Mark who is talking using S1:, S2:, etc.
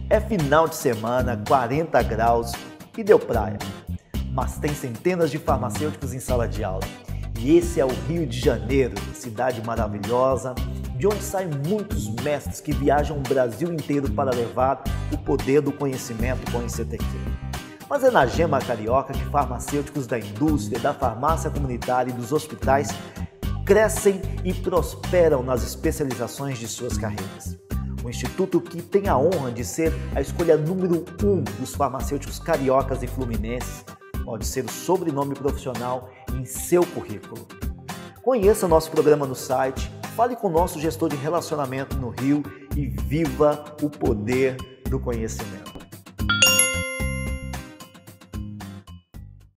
S1: É final de semana, 40 graus e deu praia. Mas tem centenas de farmacêuticos em sala de aula. E esse é o Rio de Janeiro, cidade maravilhosa, de onde saem muitos mestres que viajam o Brasil inteiro para levar o poder do conhecimento com o ICTQ. Mas é na gema carioca que farmacêuticos da indústria, da farmácia comunitária e dos hospitais crescem e prosperam nas especializações de suas carreiras. O instituto que tem a honra de ser a escolha número 1 dos farmacêuticos cariocas e fluminenses pode ser o sobrenome profissional em seu currículo. Conheça nosso programa no site, fale com o nosso gestor de relacionamento no Rio e viva o poder do conhecimento.